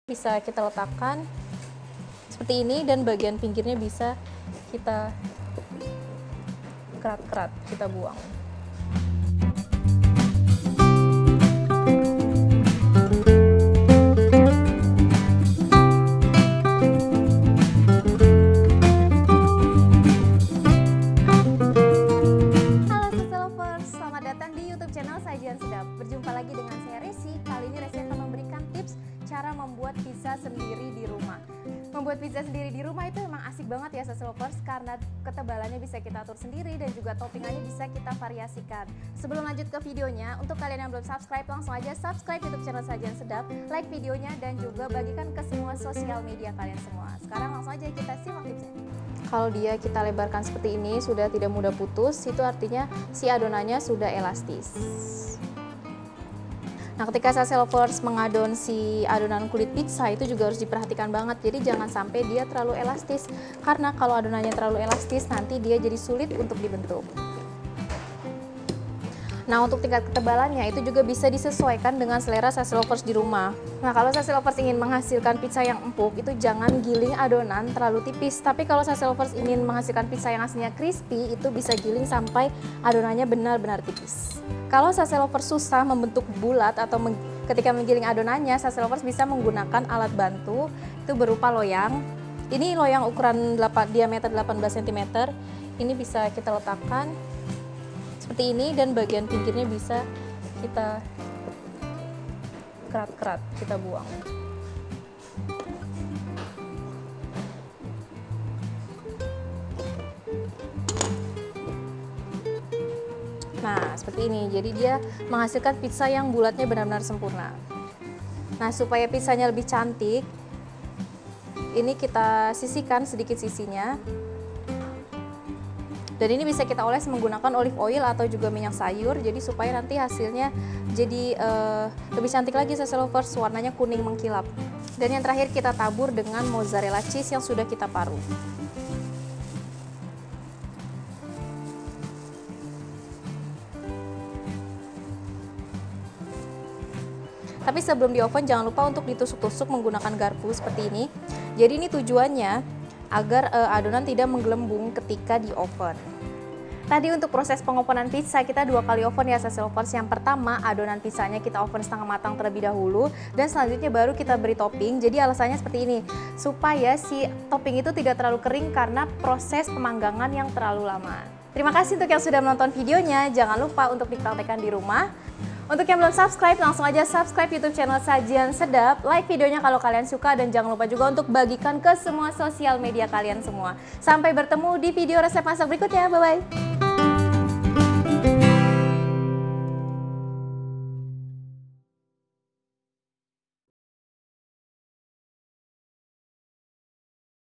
Bisa kita letakkan seperti ini dan bagian pinggirnya bisa kita kerat-kerat, kita buang. Berjumpa lagi dengan saya Resi. Kali ini Resi akan memberikan tips cara membuat pizza sendiri di rumah. Membuat pizza sendiri di rumah itu memang asik banget ya Sausage Lovers, karena ketebalannya bisa kita atur sendiri dan juga toppingannya bisa kita variasikan. Sebelum lanjut ke videonya, untuk kalian yang belum subscribe, langsung aja subscribe YouTube channel Sajian Sedap, like videonya dan juga bagikan ke semua sosial media kalian semua. Sekarang langsung aja kita simak tipsnya. Kalau dia kita lebarkan seperti ini, sudah tidak mudah putus, itu artinya si adonannya sudah elastis. Nah, ketika Sausage Lovers mengadon si adonan kulit pizza itu juga harus diperhatikan banget. Jadi jangan sampai dia terlalu elastis, karena kalau adonannya terlalu elastis nanti dia jadi sulit untuk dibentuk. Nah, untuk tingkat ketebalannya itu juga bisa disesuaikan dengan selera Sausage Lovers di rumah. Nah, kalau Sausage Lovers ingin menghasilkan pizza yang empuk, itu jangan giling adonan terlalu tipis. Tapi kalau Sausage Lovers ingin menghasilkan pizza yang aslinya crispy, itu bisa giling sampai adonannya benar-benar tipis. Kalau Sausage Lovers susah membentuk bulat atau ketika menggiling adonannya, Sausage Lovers bisa menggunakan alat bantu, itu berupa loyang. Ini loyang ukuran diameter 18 cm. Ini bisa kita letakkan seperti ini dan bagian pinggirnya bisa kita kerat-kerat, kita buang. Nah, seperti ini. Jadi dia menghasilkan pizza yang bulatnya benar-benar sempurna. Nah, supaya pizzanya lebih cantik, ini kita sisihkan sedikit sisinya. Dan ini bisa kita oles menggunakan olive oil atau juga minyak sayur, jadi supaya nanti hasilnya jadi lebih cantik lagi Sausage Lovers, warnanya kuning mengkilap. Dan yang terakhir kita tabur dengan mozzarella cheese yang sudah kita parut. Tapi sebelum di oven jangan lupa untuk ditusuk-tusuk menggunakan garpu seperti ini. Jadi ini tujuannya agar adonan tidak menggelembung ketika di oven. Tadi untuk proses pengopenan pizza kita 2 kali oven ya Sausage Lovers. Yang pertama adonan pizzanya kita oven setengah matang terlebih dahulu, dan selanjutnya baru kita beri topping. Jadi alasannya seperti ini, supaya si topping itu tidak terlalu kering karena proses pemanggangan yang terlalu lama. Terima kasih untuk yang sudah menonton videonya. Jangan lupa untuk dipraktekkan di rumah. Untuk yang belum subscribe, langsung aja subscribe YouTube channel Sajian Sedap, like videonya kalau kalian suka, dan jangan lupa juga untuk bagikan ke semua sosial media kalian semua. Sampai bertemu di video resep masak berikutnya, bye-bye!